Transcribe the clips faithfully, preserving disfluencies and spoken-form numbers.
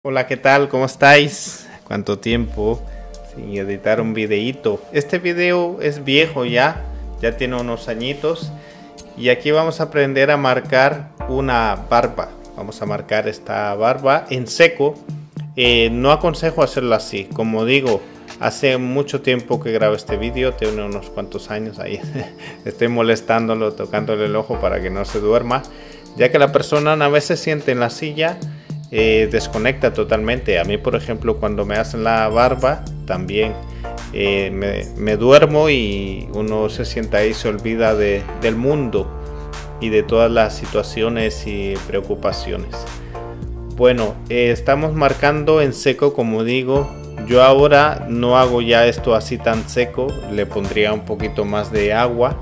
Hola, ¿qué tal? ¿Cómo estáis? ¿Cuánto tiempo sin editar un videíto? Este video es viejo ya, ya tiene unos añitos. Y aquí vamos a aprender a marcar una barba. Vamos a marcar esta barba en seco. Eh, no aconsejo hacerlo así. Como digo, hace mucho tiempo que grabo este vídeo, tiene unos cuantos años ahí. Estoy molestándolo, tocándole el ojo para que no se duerma. Ya que la persona a veces siente en la silla, Eh, desconecta totalmente. A mí, por ejemplo, cuando me hacen la barba también eh, me, me duermo y uno se sienta ahí, se olvida de, del mundo y de todas las situaciones y preocupaciones. Bueno, eh, estamos marcando en seco, como digo. Yo ahora no hago ya esto así tan seco, le pondría un poquito más de agua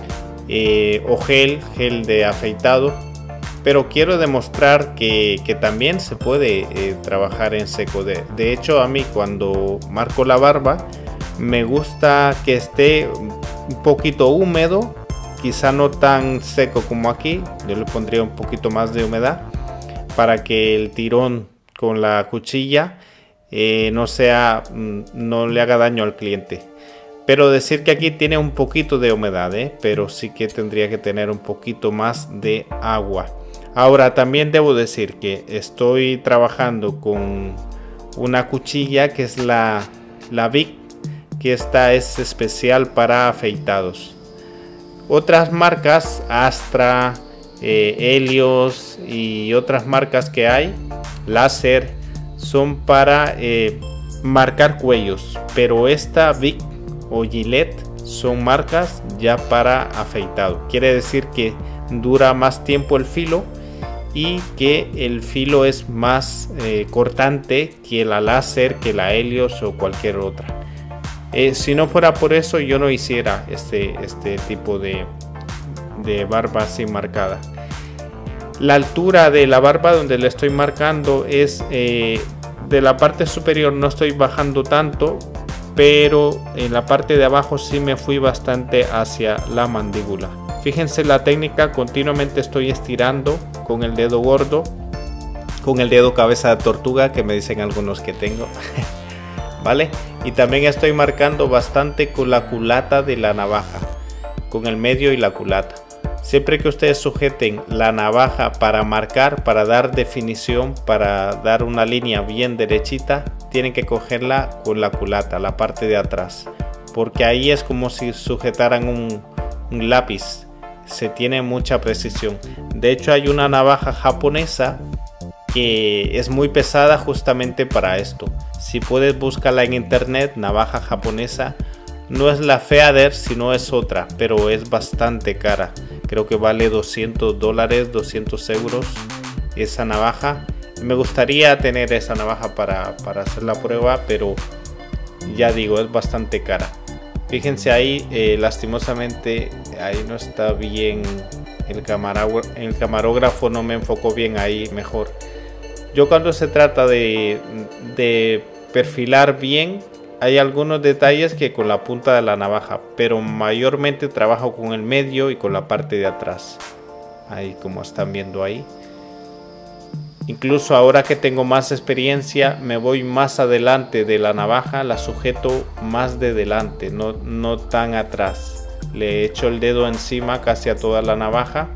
eh, o gel, gel de afeitado. Pero quiero demostrar que, que también se puede eh, trabajar en seco. De, de hecho, a mí cuando marco la barba, me gusta que esté un poquito húmedo. Quizá no tan seco como aquí. Yo le pondría un poquito más de humedad para que el tirón con la cuchilla eh, no sea, no le haga daño al cliente. Pero decir que aquí tiene un poquito de humedad, ¿eh? Pero sí que tendría que tener un poquito más de agua. Ahora también debo decir que estoy trabajando con una cuchilla que es la, la Vic, que esta es especial para afeitados. Otras marcas, Astra, eh, Helios y otras marcas que hay, láser, son para eh, marcar cuellos. Pero esta Vic o Gillette son marcas ya para afeitado. Quiere decir que dura más tiempo el filo y que el filo es más eh, cortante que la láser, que la Helios o cualquier otra. Eh, si no fuera por eso, yo no hiciera este, este tipo de, de barba así marcada. La altura de la barba donde le estoy marcando es eh, de la parte superior, no estoy bajando tanto, pero en la parte de abajo sí me fui bastante hacia la mandíbula. Fíjense la técnica, continuamente estoy estirando con el dedo gordo, con el dedo cabeza de tortuga que me dicen algunos que tengo. ¿Vale? Y también estoy marcando bastante con la culata de la navaja, con el medio y la culata. Siempre que ustedes sujeten la navaja para marcar, para dar definición, para dar una línea bien derechita, tienen que cogerla con la culata, la parte de atrás, porque ahí es como si sujetaran un, un lápiz. Se tiene mucha precisión. De hecho, hay una navaja japonesa que es muy pesada justamente para esto. Si puedes buscarla en internet, navaja japonesa. No es la Feather, sino es otra, pero es bastante cara. Creo que vale doscientos dólares, doscientos euros esa navaja. Me gustaría tener esa navaja para, para hacer la prueba, pero ya digo, es bastante cara. Fíjense ahí, eh, lastimosamente ahí no está bien el camarógrafo, el camarógrafo no me enfocó bien ahí mejor. Yo cuando se trata de, de perfilar bien, hay algunos detalles que con la punta de la navaja, pero mayormente trabajo con el medio y con la parte de atrás. Ahí como están viendo ahí. Incluso ahora que tengo más experiencia, me voy más adelante de la navaja, la sujeto más de delante, no, no tan atrás. Le echo el dedo encima casi a toda la navaja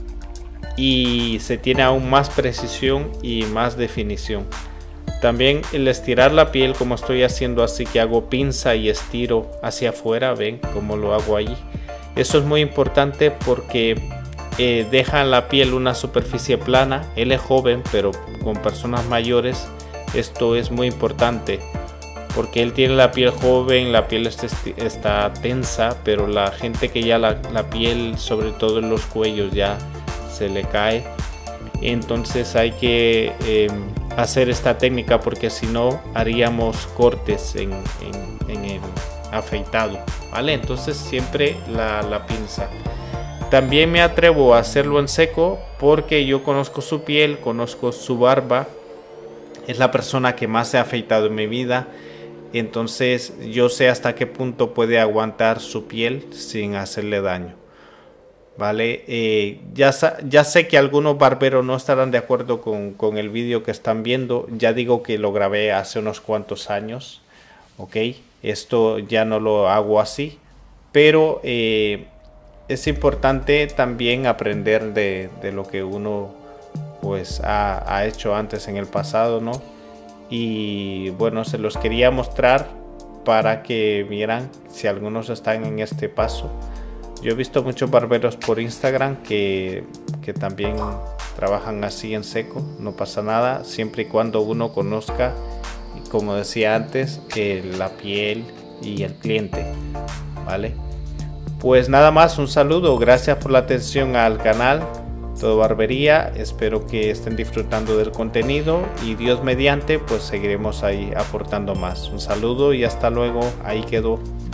y se tiene aún más precisión y más definición. También el estirar la piel, como estoy haciendo así, que hago pinza y estiro hacia afuera, ven cómo lo hago ahí. Eso es muy importante porque eh, deja en la piel una superficie plana. Él es joven, pero con personas mayores esto es muy importante porque él tiene la piel joven, la piel está, está tensa, pero la gente que ya la, la piel, sobre todo en los cuellos, ya se le cae. Entonces hay que eh, hacer esta técnica porque si no haríamos cortes en, en, en el afeitado, ¿vale? Entonces siempre la, la pinza. También me atrevo a hacerlo en seco porque yo conozco su piel, conozco su barba. Es la persona que más se ha afeitado en mi vida. Entonces yo sé hasta qué punto puede aguantar su piel sin hacerle daño. Vale, eh, ya, ya sé que algunos barberos no estarán de acuerdo con, con el vídeo que están viendo. Ya digo que lo grabé hace unos cuantos años, ok, esto ya no lo hago así, pero eh, es importante también aprender de, de lo que uno pues ha, ha hecho antes en el pasado, ¿no? Y bueno, se los quería mostrar para que vieran si algunos están en este paso. Yo he visto muchos barberos por Instagram que, que también trabajan así en seco, no pasa nada, siempre y cuando uno conozca, como decía antes, que la piel y el cliente, ¿vale? Pues nada más, un saludo, gracias por la atención al canal Todo Barbería, espero que estén disfrutando del contenido y Dios mediante, pues seguiremos ahí aportando más. Un saludo y hasta luego, ahí quedó.